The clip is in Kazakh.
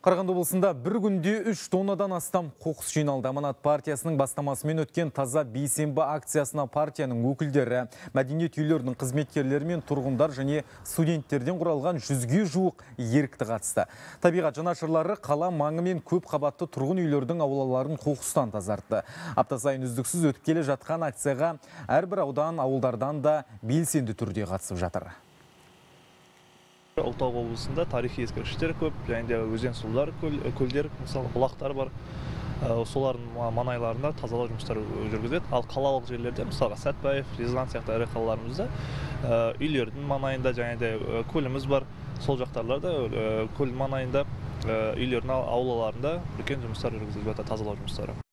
Қарағанды облысында бір күнде 3 тоннадан астам қоқыс жиналды. Аманат партиясының бастамасымен өткен таза бейсенбі акциясына партияның өкілдері, мәдениет үйлерінің қызметкерлері мен тұрғындар және студенттерден құралған 100-ге жуық ерікті қатысты. Табиғат жанашырлары қала маңы мен көп қабатты тұрғын үйлердің аулаларын қоқыстан тазартты. Апта сайын үздіксіз өтіп келе жатқан акцияға әрбір аудан, ауылдардан да белсенді түрде қатысып жатыр. Ұлытау облысында тарихи ескерткіштер көп, және де өзен сулар, көлдер, мысалы бұлақтар бар. Солардың маңайларында тазалау жұмыстары жүргізіледі. Ал қалалық жерлерде, мысалға Сәтбаев, Рязань сияқты ірі қалаларымызда үйлердің маңайында, және де көліміз бар. Сол жақтарларда көл маңайында үйлердің аулаларында үлкен жұмыстар жүргізіліп жатыр, тазалау жұмыстары.